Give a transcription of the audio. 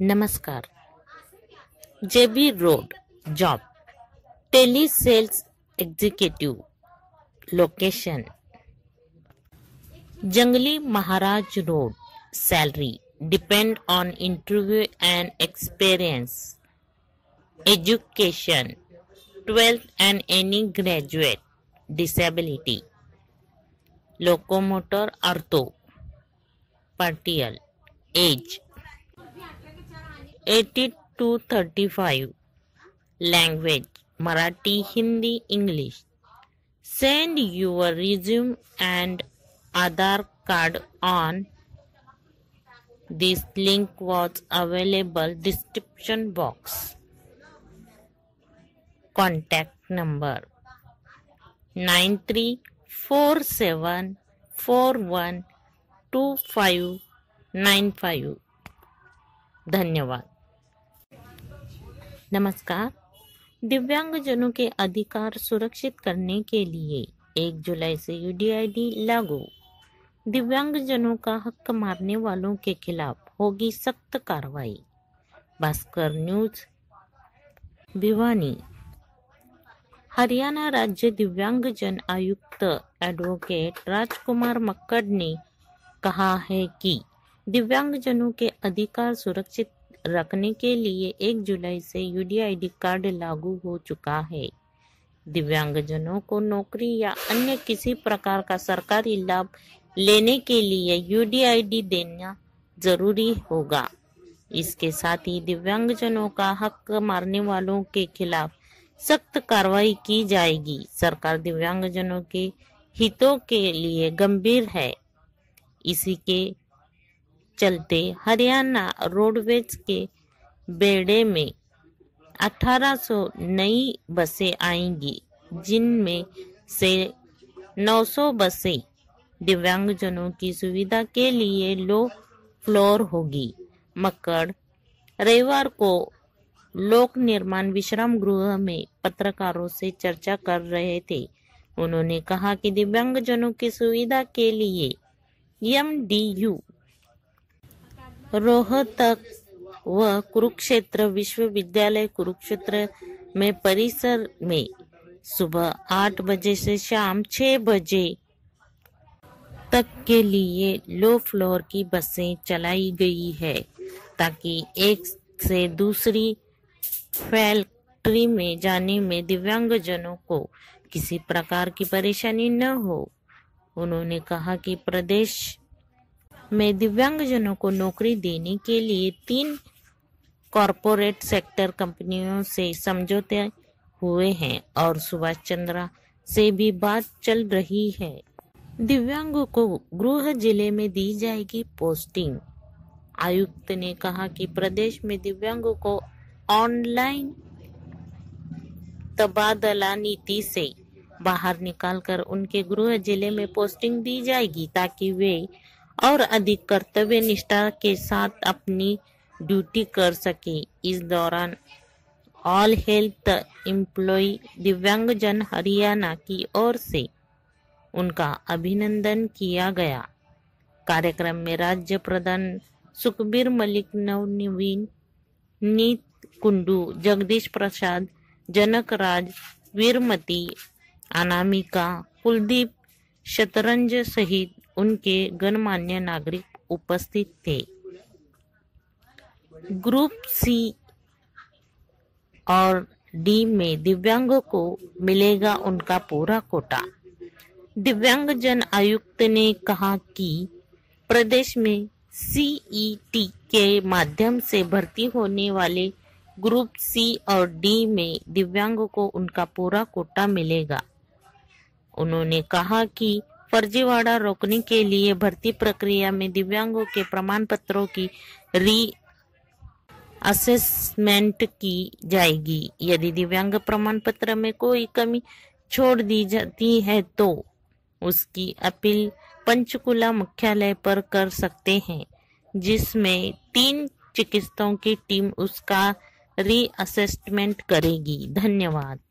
नमस्कार। JB road job telesales executive location Jangli Maharaj road salary depend on interview and experience education 12th and any graduate disability locomotor ortho partial age 80 to 35 language Marathi Hindi English send your resume and Aadhaar card on this link was available description box contact number 9347412595 धन्यवाद। नमस्कार। दिव्यांगजनों के अधिकार सुरक्षित करने के लिए 1 जुलाई से यूडीआईडी लागू। दिव्यांगजनों का हक मारने वालों के खिलाफ होगी सख्त कार्रवाई। भास्कर न्यूज भिवानी। हरियाणा राज्य दिव्यांगजन आयुक्त एडवोकेट राजकुमार मक्कड़ ने कहा है कि दिव्यांगजनों के अधिकार सुरक्षित रखने के लिए 1 जुलाई से यूडीआईडी कार्ड लागू हो चुका है। दिव्यांगजनों को नौकरी या अन्य किसी प्रकार का सरकारी लाभ लेने के लिए यूडीआईडी देना जरूरी होगा। इसके साथ ही दिव्यांगजनों का हक मारने वालों के खिलाफ सख्त कार्रवाई की जाएगी। सरकार दिव्यांगजनों के हितों के लिए गंभीर है। इसी के चलते हरियाणा रोडवेज के बेड़े में 1800 नई बसें आएंगी, जिनमें से 900 बसें दिव्यांगजनों की सुविधा के लिए लो फ्लोर होगी। मक्कड़ रविवार को लोक निर्माण विश्राम गृह में पत्रकारों से चर्चा कर रहे थे। उन्होंने कहा कि दिव्यांगजनों की सुविधा के लिए एमडीयू रोहतक व कुरुक्षेत्र विश्वविद्यालय कुरुक्षेत्र में परिसर में सुबह 8 बजे से शाम 6 बजे तक के लिए लो फ्लोर की बसें चलाई गई है, ताकि एक से दूसरी फैक्ट्री में जाने में दिव्यांगजनों को किसी प्रकार की परेशानी न हो। उन्होंने कहा कि प्रदेश में दिव्यांगजनों को नौकरी देने के लिए 3 कॉरपोरेट सेक्टर कंपनियों से समझौते हुए हैं और सुभाष चंद्रा से भी बात चल रही है। दिव्यांगों को गृह जिले में दी जाएगी पोस्टिंग। आयुक्त ने कहा कि प्रदेश में दिव्यांगों को ऑनलाइन तबादला नीति से बाहर निकालकर उनके गृह जिले में पोस्टिंग दी जाएगी, ताकि वे और अधिक कर्तव्य निष्ठा के साथ अपनी ड्यूटी कर सके। इस दौरान ऑल हेल्थ एम्प्लॉय दिव्यांगजन हरियाणा की ओर से उनका अभिनंदन किया गया। कार्यक्रम में राज्य प्रधान सुखबीर मलिक, नवनीत नीत कुंडू, जगदीश प्रसाद, जनक राज, वीरमती, अनामिका, कुलदीप शतरंज सहित उनके गणमान्य नागरिक उपस्थित थे। ग्रुप सी और डी में दिव्यांगों को मिलेगा उनका पूरा कोटा। दिव्यांगजन आयुक्त ने कहा कि प्रदेश में सीईटी के माध्यम से भर्ती होने वाले ग्रुप सी और डी में दिव्यांगों को उनका पूरा कोटा मिलेगा। उन्होंने कहा कि फर्जीवाड़ा रोकने के लिए भर्ती प्रक्रिया में दिव्यांगों के प्रमाण पत्रों की री असेसमेंट की जाएगी। यदि दिव्यांग प्रमाण पत्र में कोई कमी छोड़ दी जाती है तो उसकी अपील पंचकुला मुख्यालय पर कर सकते हैं, जिसमें 3 चिकित्सकों की टीम उसका री असेसमेंट करेगी। धन्यवाद।